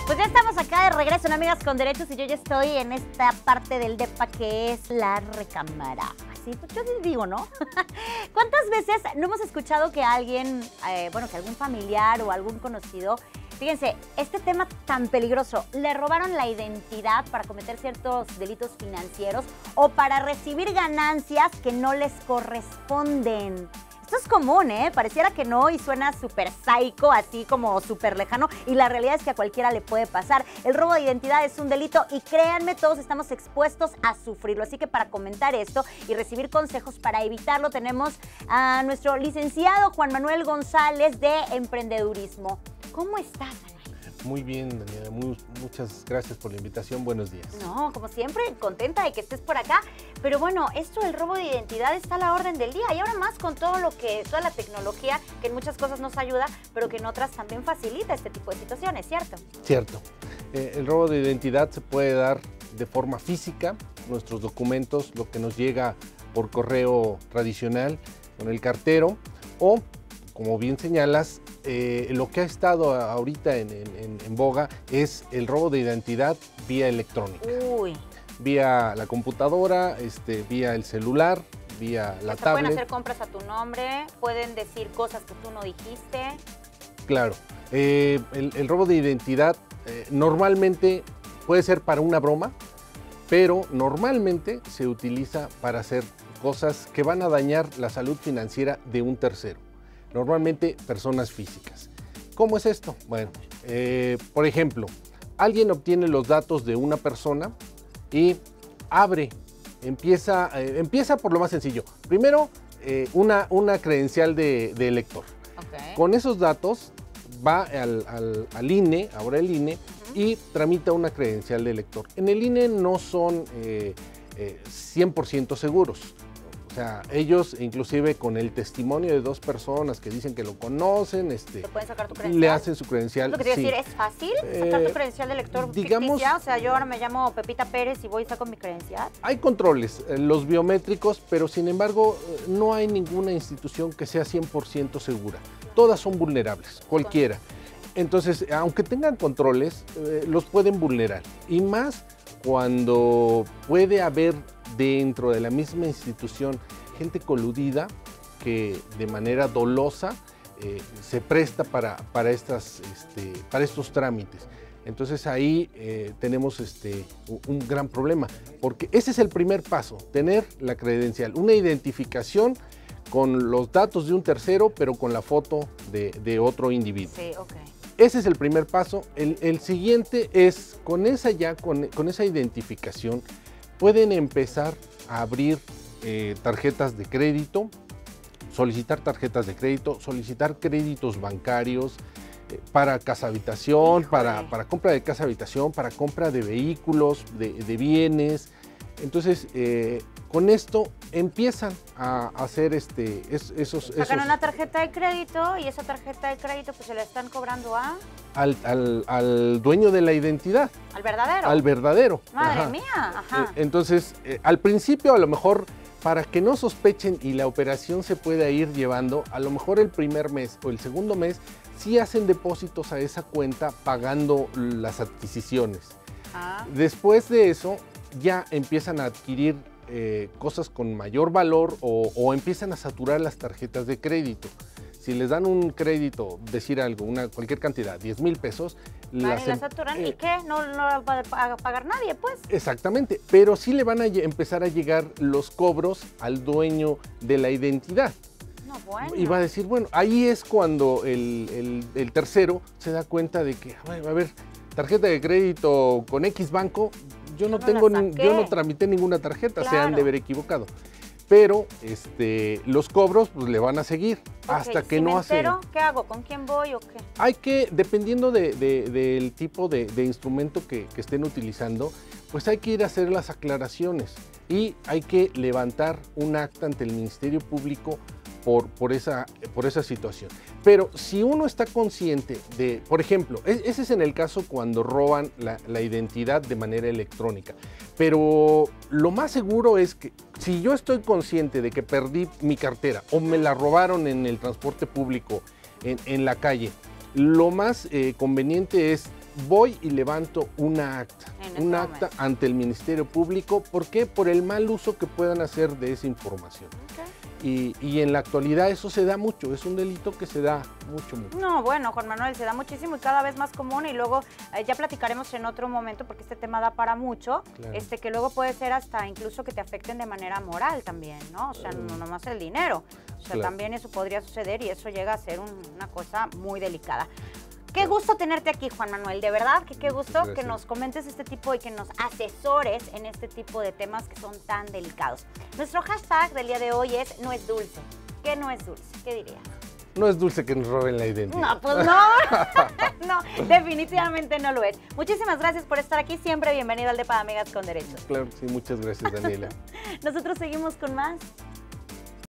Pues ya estamos acá de regreso en Amigas con Derechos y yo ya estoy en esta parte del DEPA que es la recámara. Así, pues yo digo, ¿no? ¿Cuántas veces no hemos escuchado que alguien, que algún familiar o algún conocido, fíjense, este tema tan peligroso, le robaron la identidad para cometer ciertos delitos financieros o para recibir ganancias que no les corresponden? Esto es común, ¿eh? Pareciera que no y suena súper psycho, así como súper lejano, y la realidad es que a cualquiera le puede pasar. El robo de identidad es un delito y créanme, todos estamos expuestos a sufrirlo. Así que para comentar esto y recibir consejos para evitarlo, tenemos a nuestro licenciado Juan Manuel González de Emprendedurismo. ¿Cómo estás, Manuel? Muy bien, Daniela, muchas gracias por la invitación, buenos días. No, como siempre, contenta de que estés por acá, pero bueno, esto del robo de identidad está a la orden del día y ahora más con toda la tecnología que en muchas cosas nos ayuda, pero que en otras también facilita este tipo de situaciones, ¿cierto? Cierto. El robo de identidad se puede dar de forma física, nuestros documentos, lo que nos llega por correo tradicional con el cartero, o, como bien señalas, lo que ha estado ahorita en boga es el robo de identidad vía electrónica. Uy. Vía la computadora, vía el celular, vía la tablet. Pueden hacer compras a tu nombre, pueden decir cosas que tú no dijiste. Claro. El robo de identidad normalmente puede ser para una broma, pero normalmente se utiliza para hacer cosas que van a dañar la salud financiera de un tercero. Normalmente personas físicas. ¿Cómo es esto? Bueno, por ejemplo, alguien obtiene los datos de una persona y empieza por lo más sencillo. Primero, una credencial de elector. Okay. Con esos datos va al INE, ahora el INE, y tramita una credencial de elector. En el INE no son 100% seguros. O sea, ellos inclusive con el testimonio de dos personas que dicen que lo conocen, ¿te pueden sacar tu credencial? Le hacen su credencial. Lo que te iba a decir, ¿es fácil sacar tu credencial de elector ficticia? O sea, yo ahora me llamo Pepita Pérez y voy y saco mi credencial. Hay controles, los biométricos, pero sin embargo no hay ninguna institución que sea 100% segura. Todas son vulnerables, cualquiera. Entonces, aunque tengan controles, los pueden vulnerar. Y más cuando puede haber dentro de la misma institución gente coludida que de manera dolosa se presta para estos trámites. Entonces ahí tenemos un gran problema, porque ese es el primer paso, tener la credencial, una identificación con los datos de un tercero, pero con la foto de otro individuo. Sí, ok. Ese es el primer paso. El siguiente es, con esa identificación, pueden empezar a abrir tarjetas de crédito, solicitar tarjetas de crédito, solicitar créditos bancarios para casa habitación, para compra de casa habitación, para compra de vehículos, de bienes. Entonces, con esto empiezan a hacer Sacan una tarjeta de crédito y esa tarjeta de crédito pues se la están cobrando al dueño de la identidad. ¿Al verdadero? Al verdadero. Madre Ajá. mía. Ajá. Entonces, al principio a lo mejor, para que no sospechen y la operación se pueda ir llevando, a lo mejor el primer mes o el segundo mes sí hacen depósitos a esa cuenta pagando las adquisiciones. Después de eso ya empiezan a adquirir cosas con mayor valor o empiezan a saturar las tarjetas de crédito. Si les dan un crédito, decir algo, cualquier cantidad, 10,000 pesos. La saturan, ¿y qué? ¿No va a pagar nadie, pues? Exactamente, pero sí le van a empezar a llegar los cobros al dueño de la identidad. No, bueno. Y va a decir, bueno, ahí es cuando el tercero se da cuenta de que, a ver, tarjeta de crédito con X banco, yo no tramité ninguna tarjeta, claro. Se han de haber equivocado. Pero los cobros pues le van a seguir hasta que no hacen. ¿Qué hago? ¿Con quién voy o qué? Hay que, dependiendo del tipo de instrumento que estén utilizando, pues hay que ir a hacer las aclaraciones y hay que levantar un acta ante el Ministerio Público por esa situación. Pero si uno está consciente de, por ejemplo, ese es en el caso cuando roban la identidad de manera electrónica, pero lo más seguro es que si yo estoy consciente de que perdí mi cartera o me la robaron en el transporte público, en la calle, lo más conveniente es voy y levanto una acta. En Un ese acta momento. ante el Ministerio Público. ¿Por qué? Por el mal uso que puedan hacer de esa información. Ok. Y en la actualidad eso se da mucho, es un delito que se da mucho. No, bueno, Juan Manuel, se da muchísimo y cada vez más común y luego ya platicaremos en otro momento porque este tema da para mucho, Claro. que luego puede ser hasta incluso que te afecten de manera moral también, ¿no? O sea, no nomás el dinero, o sea, Claro. también eso podría suceder y eso llega a ser una cosa muy delicada. Qué gusto tenerte aquí, Juan Manuel, de verdad, que qué gusto Gracias. que nos comentes este tipo y que nos asesores en este tipo de temas que son tan delicados. Nuestro hashtag del día de hoy es no es dulce. ¿Qué no es dulce? ¿Qué dirías? No es dulce que nos roben la identidad. No, pues no, no, definitivamente no lo es. Muchísimas gracias por estar aquí, siempre bienvenido al Depa de Amigas con Derechos. Claro que sí, muchas gracias, Daniela. Nosotros seguimos con más